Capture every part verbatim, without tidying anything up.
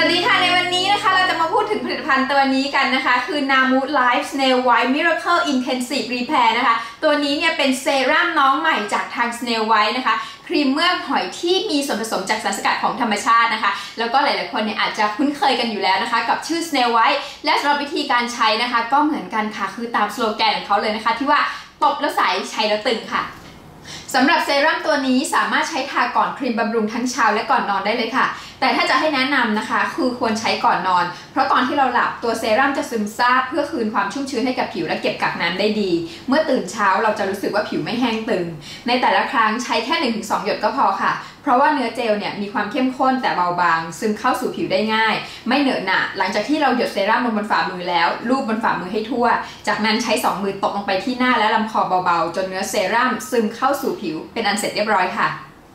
วัสดีค่ะในวันนี้นะคะเราจะมาพูดถึงผลิตภัณฑ์ตัวนี้กันนะคะคือ Namu Life Snail White Miracle Intensive Repair นะคะตัวนี้เนี่ยเป็นเซรั่มน้องใหม่จากทาง Snail White นะคะครีมเมือกหอยที่มีส่วนผสมจากสารสกัดของธรรมชาตินะคะแล้วก็หลายๆคนเนี่ยอาจจะคุ้นเคยกันอยู่แล้วนะคะกับชื่อ Snail White และสำหรับวิธีการใช้นะคะก็เหมือนกันค่ะคือตามสโลแกนของเขาเลยนะคะที่ว่าตบแล้วใสใช้แล้วตึงค่ะสำหรับเซรั่มตัวนี้สามารถใช้ทาก่อนครีมบำรุงทั้งเช้าและก่อนนอนได้เลยค่ะแต่ถ้าจะให้แนะนำนะคะคือควรใช้ก่อนนอนเพราะตอนที่เราหลับตัวเซรั่มจะซึมซาบเพื่อคืนความชุ่มชื้นให้กับผิวและเก็บกักน้ำได้ดีเมื่อตื่นเช้าเราจะรู้สึกว่าผิวไม่แห้งตึงในแต่ละครั้งใช้แค่ หนึ่งถึงสอง หยดก็พอค่ะเพราะว่าเนื้อเจลเนี่ยมีความเข้มข้นแต่เบาบางซึมเข้าสู่ผิวได้ง่ายไม่เหนอะหนะหลังจากที่เราหยดเซรั่มลงบนฝ่ามือแล้วลูบบนฝ่ามือให้ทั่วจากนั้นใช้สองมือตบลงไปที่หน้าและลำคอเบาๆจนเนื้อเซรั่มซึมเข้าสู่ผิวเป็นอันเสร็จเรียบร้อยค่ะ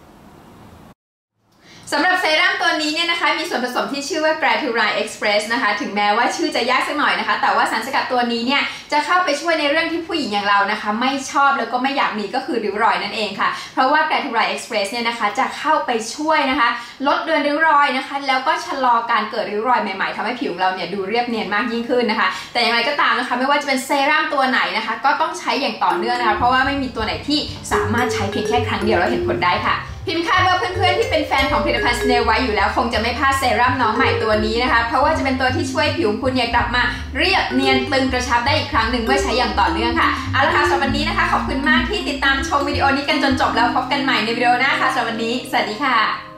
สำหรับเซรั่มตัวนี้เนี่ยนะคะมีส่วนผสมที่ชื่อว่า Gratulin Express นะคะถึงแม้ว่าชื่อจะยากสักหน่อยนะคะแต่ว่าสารสกัดตัวนี้เนี่ยจะเข้าไปช่วยในเรื่องที่ผู้หญิงอย่างเรานะคะไม่ชอบแล้วก็ไม่อยากมีก็คือริ้วรอยนั่นเองค่ะเพราะว่า Gratulin Express เนี่ยนะคะจะเข้าไปช่วยนะคะลดเลือนริ้วรอยนะคะแล้วก็ชะลอการเกิดริ้วรอยใหม่ๆทำให้ผิวเราเนี่ยดูเรียบเนียนมากยิ่งขึ้นนะคะแต่อย่างไรก็ตามนะคะไม่ว่าจะเป็นเซรั่มตัวไหนนะคะก็ต้องใช้อย่างต่อเนื่องนะคะเพราะว่าไม่มีตัวไหนที่สามารถใช้เพียงแค่ครั้งเดียวแล้วเห็นผลได้ค่ะพิมพ์คาดว่าเพื่อนๆที่เป็นแฟนของผลิตภัณฑ์ Snail White อยู่แล้วคงจะไม่พลาดเซรั่มน้องใหม่ตัวนี้นะคะเพราะว่าจะเป็นตัวที่ช่วยผิวคุณเนี่ยกลับมาเรียบเนียนตึงกระชับได้อีกครั้งหนึ่งเมื่อใช้อย่างต่อเนื่องค่ะเอาละค่ะสำหรับวันนี้นะคะขอบคุณมากที่ติดตามชมวิดีโอนี้กันจนจบแล้วพบกันใหม่ในวิดีโอหน้าค่ะสำหรับวันนี้สวัสดีค่ะ